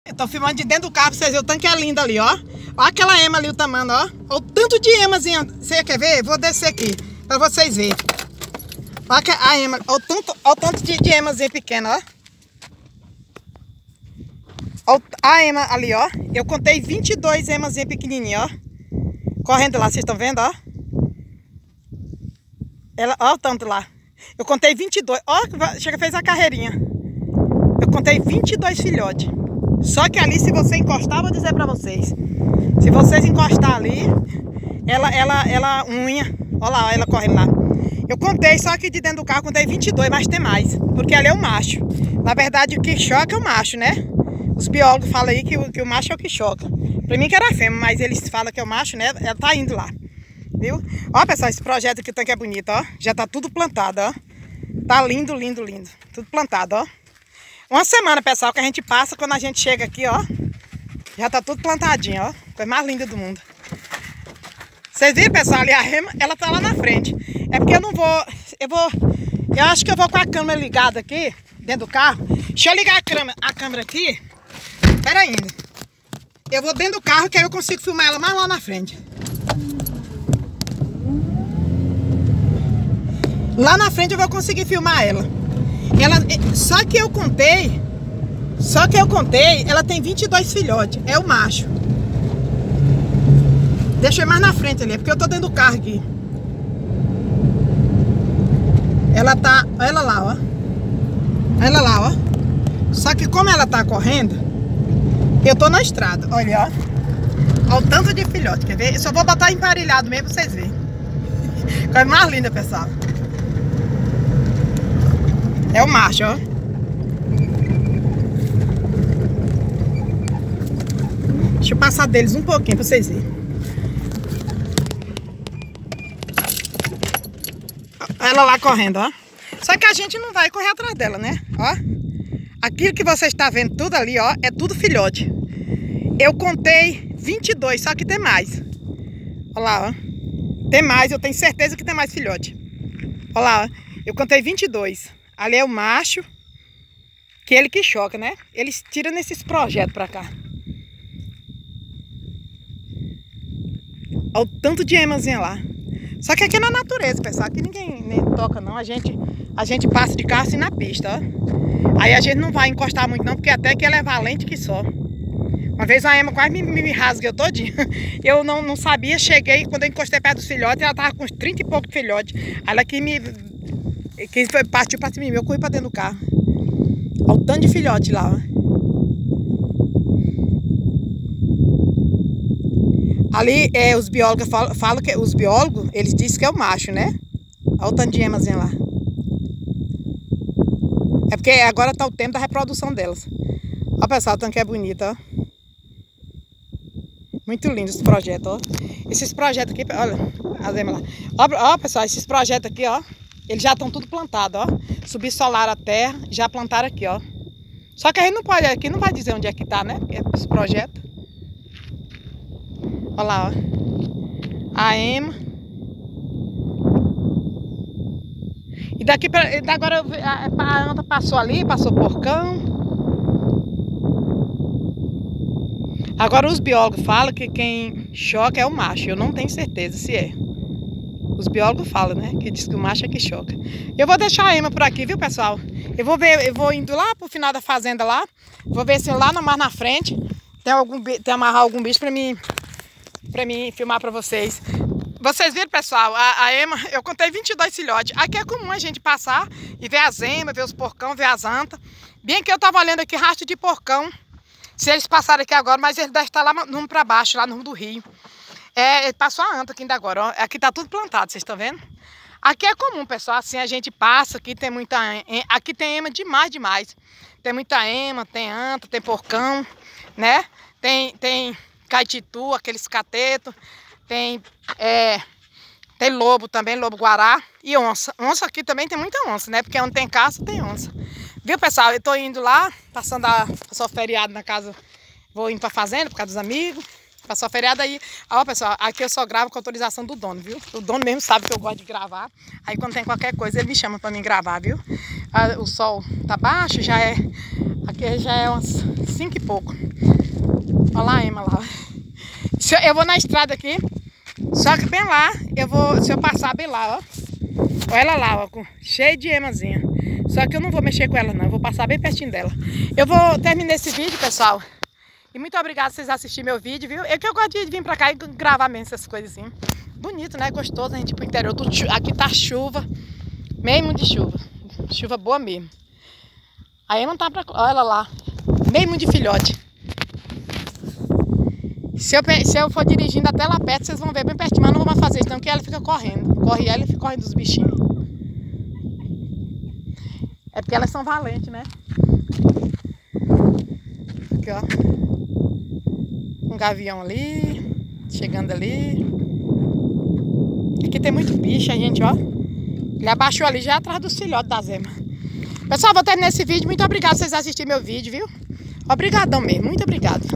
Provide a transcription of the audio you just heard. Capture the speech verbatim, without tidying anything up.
Eu tô filmando de dentro do carro pra vocês verem o tanque é lindo ali, ó. Ó aquela ema ali, o tamanho, ó. Ó o tanto de emazinha. Você quer ver? Vou descer aqui pra vocês verem. Ó a ema, ó o tanto, ó o tanto de, de emazinha pequena, ó. Ó a ema ali, ó. Eu contei vinte e dois emazinha pequenininha, ó. Correndo lá, vocês estão vendo, ó. Ela, ó o tanto lá. Eu contei vinte e dois. Ó, chega, fez a carreirinha. Eu contei vinte e dois filhotes. Só que ali, se você encostar, vou dizer pra vocês. Se vocês encostar ali, ela, ela, ela unha. Olha lá, ela correndo lá. Eu contei, só que de dentro do carro, contei vinte e dois, mas tem mais. Porque ali é o macho. Na verdade, o que choca é o macho, né? Os biólogos falam aí que o, que o macho é o que choca. Pra mim que era fêmea, mas eles falam que é o macho, né? Ela tá indo lá. Viu? Ó, pessoal, esse projeto aqui, o tanque é bonito, ó. Já tá tudo plantado, ó. Tá lindo, lindo, lindo. Tudo plantado, ó. Uma semana, pessoal, que a gente passa quando a gente chega aqui, ó. Já tá tudo plantadinho, ó. Coisa mais linda do mundo. Vocês viram, pessoal, ali a rema, ela tá lá na frente. É porque eu não vou... Eu vou... Eu acho que eu vou com a câmera ligada aqui, dentro do carro. Deixa eu ligar a câmera, a câmera aqui. Pera aí. Eu vou dentro do carro, que aí eu consigo filmar ela mais lá na frente. Lá na frente eu vou conseguir filmar ela. Ela, só que eu contei, só que eu contei, ela tem vinte e dois filhotes, é o macho. Deixa eu ir mais na frente ali, porque eu tô dentro do carro aqui. Ela tá, olha ela lá, ó. Olha ela lá, ó. Só que como ela tá correndo, eu tô na estrada, olha, ó. Olha o tanto de filhote, quer ver? Eu só vou botar emparelhado mesmo pra vocês verem. Coisa mais linda, pessoal. É o macho, ó. Deixa eu passar deles um pouquinho pra vocês verem. Ela lá correndo, ó. Só que a gente não vai correr atrás dela, né? Ó. Aquilo que você está vendo tudo ali, ó, é tudo filhote. Eu contei vinte e dois, só que tem mais. Olha lá, ó. Tem mais, eu tenho certeza que tem mais filhote. Olha lá, ó. Eu contei vinte e dois. Ali é o macho, que é ele que choca, né? Eles tiram nesses projetos pra cá. Olha o tanto de emazinha lá. Só que aqui é na natureza, pessoal. Aqui ninguém nem toca, não. A gente, a gente passa de carro assim na pista, ó. Aí a gente não vai encostar muito, não, porque até que ela é valente que só. Uma vez a ema quase me, me, me rasgueu todinha. Eu não, não sabia, cheguei, quando eu encostei perto dos filhotes, ela tava com uns trinta e pouco de filhotes. Ela que me... que partiu pra cima de mim, eu corri pra dentro do carro. Olha o tanto de filhote lá, ó. Ali, é, os biólogos falam, falam que os biólogos, eles dizem que é o macho, né? Olha o tanto de emazinha lá. É porque agora tá o tempo da reprodução delas. Ó, pessoal, o tanque é bonito, ó. Muito lindo esse projeto, ó. Esses projetos aqui, olha, as emas lá. Ó, ó, pessoal, esses projetos aqui, ó. Eles já estão tudo plantados, ó. Subsolaram a terra, já plantaram aqui, ó. Só que a gente não pode, aqui não vai dizer onde é que tá, né? Esse projeto. Olha lá, ó. A ema. E daqui pra... agora a anta passou ali, passou porcão. Agora os biólogos falam que quem choca é o macho. Eu não tenho certeza se é. Os biólogos falam, né? Que diz que o macho é que choca. Eu vou deixar a ema por aqui, viu, pessoal? Eu vou ver, eu vou indo lá pro final da fazenda lá. Vou ver se lá no mais na frente tem algum tem amarrar algum bicho pra mim, pra mim filmar pra vocês. Vocês viram, pessoal? A, a ema, eu contei vinte e dois filhotes. Aqui é comum a gente passar e ver as emas, ver os porcão, ver as antas. Bem que eu tava olhando aqui rastro de porcão. Se eles passaram aqui agora, mas eles devem estar lá no rumo pra baixo, lá no rumo do rio. É, passou a anta aqui ainda agora, ó. Aqui tá tudo plantado, vocês estão vendo? Aqui é comum, pessoal, assim a gente passa, aqui tem muita... Aqui tem ema demais, demais. Tem muita ema, tem anta, tem porcão, né? Tem, tem caititu, aqueles catetos. Tem, é, tem lobo também, lobo-guará e onça. Onça aqui também tem muita onça, né? Porque onde tem caça, tem onça. Viu, pessoal? Eu tô indo lá, passando a... Passou feriado na casa, vou indo pra fazenda, por causa dos amigos. Passou a feriado aí. Ó, pessoal, aqui eu só gravo com autorização do dono, viu? O dono mesmo sabe que eu gosto de gravar. Aí quando tem qualquer coisa, ele me chama pra mim gravar, viu? Ah, o sol tá baixo, já é... Aqui já é umas cinco e pouco. Olha lá a ema lá. Se eu, eu vou na estrada aqui. Só que bem lá, eu vou, se eu passar bem lá, ó. Olha ela lá, ó, com, cheio de emazinha. Só que eu não vou mexer com ela não, eu vou passar bem pertinho dela. Eu vou terminar esse vídeo, pessoal. E muito obrigada por vocês assistirem meu vídeo, viu? Eu que eu gosto de vir pra cá e gravar mesmo essas coisas assim. Bonito, né? Gostoso a gente ir pro interior. Aqui tá chuva, mesmo de chuva. Chuva boa mesmo. Aí não tá pra... Olha ela lá, mesmo de filhote. Se eu, se eu for dirigindo até lá perto, vocês vão ver bem pertinho, mas não vou mais fazer isso não, porque ela fica correndo. Corre ela e fica correndo dos bichinhos. É porque elas são valentes, né? Aqui, ó. Um gavião ali, chegando ali. Aqui tem muito bicho, a gente, ó. Ele abaixou ali já atrás dos filhotes das emas. Pessoal, vou terminar esse vídeo. Muito obrigado por vocês assistirem meu vídeo, viu? Obrigadão mesmo, muito obrigado.